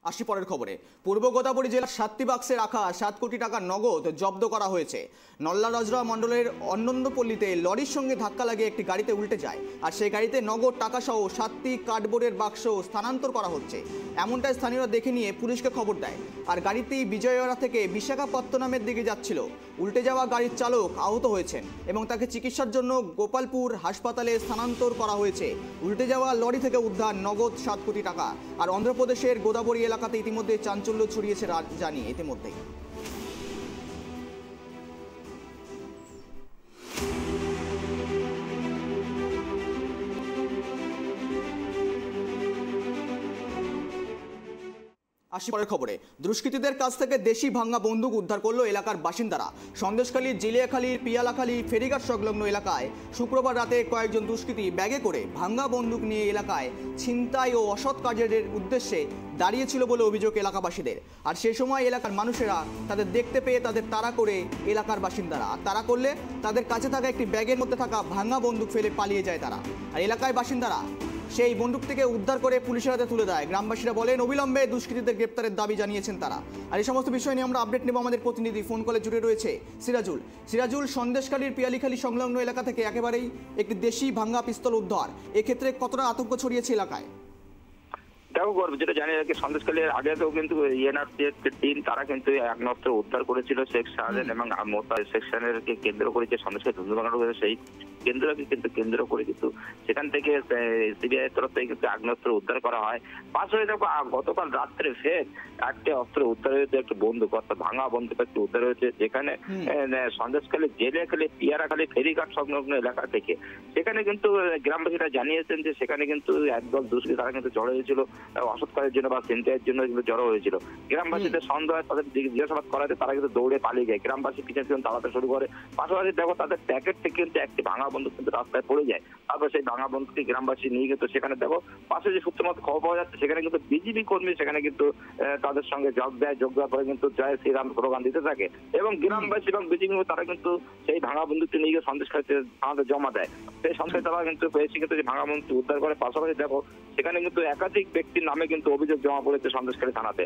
আসি পরের খবরে। পূর্ব গোদাবরী জেলার 7টি বাক্সে রাখা 7 কোটি টাকা নগদ জব্দ করা হয়েছে। নল্লা রজরা মণ্ডলের অন্নন্দপল্লীতে লরির সঙ্গে ধাক্কা লাগে একটি গাড়িতে উল্টে যায়, আর সেই গাড়িতে নগদ টাকা সহ 7টি কার্ডবোর্ডের বাক্স স্থানান্তর করা হচ্ছে। এমনটাই স্থানীয়রা দেখে নিয়ে পুলিশকে খবর দেয়। আর গাড়িটি বিজয়ওয়াড়া থেকে বিশাখাপত্তনমের দিকে যাচ্ছিল। উল্টে যাওয়া গাড়ির চালক আহত হয়েছেন এবং তাকে চিকিৎসার জন্য গোপালপুর হাসপাতালে স্থানান্তর করা হয়েছে। উল্টে যাওয়া লরি থেকে উদ্ধার নগদ 7 কোটি টাকা। আর অন্ধ্রপ্রদেশের গোদাবরী এলাকাতে ইতিমধ্যে চাঞ্চল্য ছড়িয়েছে জানি ইতিমধ্যেই। আসি পরের খবরে। দুষ্কৃতীদের কাছ থেকে দেশি ভাঙ্গা বন্দুক উদ্ধার করলো এলাকার বাসিন্দারা। সন্দেশখালীর জিলিয়াখালীর পিয়ালাখালী ফেরিঘাট সংলগ্ন এলাকায় শুক্রবার রাতে কয়েকজন দুষ্কৃতী ব্যাগে করে ভাঙ্গা বন্দুক নিয়ে এলাকায় ছিনতাই ও অসৎ কাজের উদ্দেশ্যে দাঁড়িয়েছিল বলে অভিযোগ এলাকাবাসীদের। আর সেই সময় এলাকার মানুষেরা তাদের দেখতে পেয়ে তাদের তাড়া করে এলাকার বাসিন্দারা। আর তাড়া করলে তাদের কাছে থাকা একটি ব্যাগের মধ্যে থাকা ভাঙ্গা বন্দুক ফেলে পালিয়ে যায় তারা। আর এলাকায় বাসিন্দারা সেই বন্দুক থেকে উদ্ধার করে পুলিশের হাতে তুলে দেয়। গ্রামবাসীরা বলেন অবিলম্বে দুষ্কৃতীদের গ্রেপ্তারের দাবি জানিয়েছেন তারা। আর এই সমস্ত বিষয় নিয়ে আমরা আপডেট নেব। আমাদের প্রতিনিধি ফোন কলে জুড়ে রয়েছে সিরাজুল। সন্দেশখালীর পিয়ালিখালী সংলগ্ন এলাকা থেকে একেবারেই একটি দেশি ভাঙ্গা পিস্তল উদ্ধার, এক্ষেত্রে কতটা আতঙ্ক ছড়িয়েছে এলাকায়? দেখো গর্ব, যেটা জানি আর কি, সন্দেশখালীর আগেও কিন্তু এনআরসি টিম তারা কিন্তু আগ্নেয়াস্ত্র উদ্ধার করেছিল শেখ শাহজাহান এবং সেকশনকে কেন্দ্র করে যে সন্দেশখালী ধুন্ধুমাকাণ্ড হয়েছে সেই কেন্দ্রকে কিন্তু কেন্দ্র করে কিন্তু সেখান থেকে সিবিআই এর তরফ থেকে কিন্তু আগ্নেয়াস্ত্র উদ্ধার করা হয়। পাশাপাশি দেখো গতকাল রাত্রে ফের একটি অস্ত্র উদ্ধার হয়েছে, একটি বন্দুক অর্থাৎ ভাঙা বন্দুক একটি উদ্ধার হয়েছে, যেখানে সন্দেশখালী জেলেখালী পিয়ারাখালী ফেরিঘাট সংলগ্ন এলাকা থেকে। সেখানে কিন্তু গ্রামবাসীরা জানিয়েছেন যে সেখানে কিন্তু একদল দুষ্কৃতী তারা কিন্তু জড়ো হয়েছিল অসৎ কাজের জন্য বা ছিনতাইয়ের জন্য কিন্তু জড়ো হয়েছিল। গ্রামবাসীদের সন্দেহ তাদের জিজ্ঞাসাবাদ করাতে তারা কিন্তু দৌড়ে পালিয়ে যায়। গ্রামবাসী পিছনে তাড়াতে শুরু করে। পাশাপাশি দেখো তাদের প্যাকেট থেকে কিন্তু একটি ভাঙা বন্দুক কিন্তু রাস্তায় পড়ে যায়। তারপর সেই ভাঙা বন্দুকটি গ্রামবাসী নিয়ে কিন্তু সেখানে দেখো পাশে যে সূত্র মতো খবর পাওয়া যাচ্ছে সেখানে কিন্তু বিজেপি কর্মী সেখানে কিন্তু তাদের সঙ্গে যোগ দেওয়ার পরে কিন্তু জয় শ্রীরাম স্লোগান দিতে থাকে এবং গ্রামবাসী এবং বিজেপি তারা কিন্তু সেই ভাঙা বন্দুকটি নিয়ে গিয়ে সন্দেশখালীতে থানাতে জমা দেয়। সেই সন্দেশে তারা কিন্তু পেয়েছে কিন্তু ভাঙা বন্দুকটি উদ্ধার করে। পাশাপাশি দেখো সেখানে কিন্তু একাধিক ব্যক্তির নামে কিন্তু অভিযোগ জমা পড়েছে সন্দেশখালী থানাতে।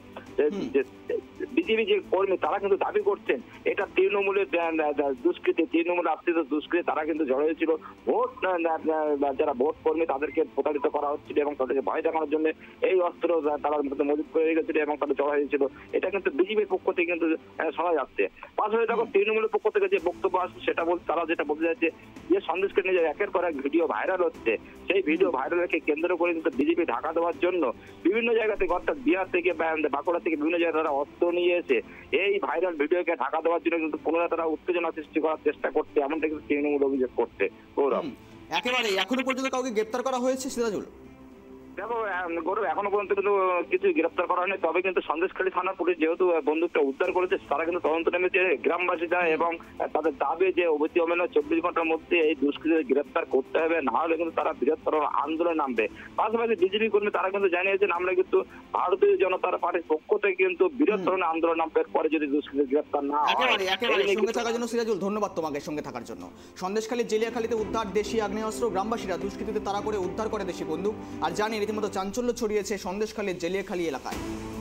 বিজেপি যে কর্মী তারা কিন্তু দাবি করছেন এটা তৃণমূলের দুষ্কৃতি, তৃণমূল আশ্রিত দুষ্কৃতি, তারা কিন্তু জড়ো হয়েছিল ভোট যারা ভোট কর্মী তাদেরকে প্রতারিত করা হচ্ছিল এবং তাদেরকে ভয় দেখানোর জন্য এই অস্ত্র তারা মজুত করে রেখেছিল এবং তাদের জড়ো হয়েছিল। এটা কিন্তু বিজেপির পক্ষ থেকে কিন্তু শোনা যাচ্ছে। পাশাপাশি দেখো তৃণমূলের পক্ষ থেকে যে বক্তব্য আসছে সেটা তারা যেটা বলতে যাচ্ছে যে সন্দেশখালী নিজের একের পর এক ভিডিও ভাইরাল হচ্ছে, সেই ভিডিও ভাইরালকে কেন্দ্র করে কিন্তু বিজেপি ঢাকা দেওয়ার জন্য বিভিন্ন জায়গা থেকে অর্থাৎ বিহার থেকে বাঁকুড়া থেকে বিভিন্ন জায়গায় তারা অস্ত্র নিয়ে এসে এই ভাইরাল ভিডিওকে ঢাকা দেওয়ার জন্য কিন্তু পুনরায় তারা উত্তেজনা সৃষ্টি করার চেষ্টা করছে, এমনটা কিন্তু তৃণমূল অভিযোগ করছে। গৌরব, একেবারে এখনো পর্যন্ত কাউকে গ্রেপ্তার করা হয়েছে সিরাজুল? দেখো গৌরব, এখনো পর্যন্ত কিন্তু কিছু গ্রেপ্তার করা হয়নি, তবে কিন্তু সন্দেশখালী থানা পুলিশ যেহেতু বন্দুকটা উদ্ধার করেছে তারা কিন্তু তদন্ত নেমেছে। গ্রামবাসীরা এবং তাদের দাবি যে অবধি 24 ঘন্টার মধ্যে এই দুষ্কৃতীদের গ্রেপ্তার করতে হবে, না হলে কিন্তু তারা বৃহত্তর আন্দোলন নামবে। পাশাপাশি বিজেপি কর্মী তারা কিন্তু জানিয়েছেন আমরা কিন্তু ভারতীয় জনতা পার্টির পক্ষ থেকে কিন্তু বৃহত্তর আন্দোলন নামবে পরে যদি দুষ্কৃতীদের গ্রেপ্তার না হয়। সঙ্গে থাকার জন্য সিরাজুল ধন্যবাদ তোমাকে সঙ্গে থাকার জন্য। সন্দেশখালী জেলিয়াখালীতে উদ্ধার দেশি আগ্নেয়াস্ত্র, গ্রামবাসীরা দুষ্কৃতীদের তাড়া করে উদ্ধার করে দেশি বন্দুক। আর জানি রীতিমতো চাঞ্চল্য ছড়িয়েছে সন্দেশখালীর জেলিয়াখালী এলাকায়।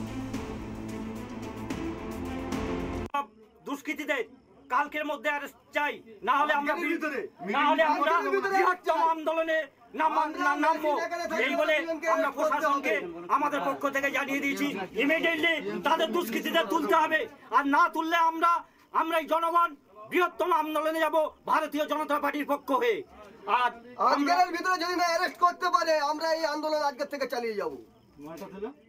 দুষ্কৃতীদের কালকের মধ্যে অ্যারেস্ট চাই, না হলে আমরা বৃহত্তম আন্দোলনে নামবো। এই বলে আমরা প্রশাসনকে আমাদের পক্ষ থেকে জানিয়ে দিয়েছি ইমিডিয়েটলি তাদের দুষ্কৃতীদের তুলতে হবে। আর না তুললে আমরা এই জনগণ বৃহত্তম আন্দোলনে যাব ভারতীয় জনতা পার্টির পক্ষ হয়ে। আর আজকের ভিতরে যদি না অ্যারেস্ট করতে পারে আমরা এই আন্দোলন আজকের থেকে চালিয়ে যাব।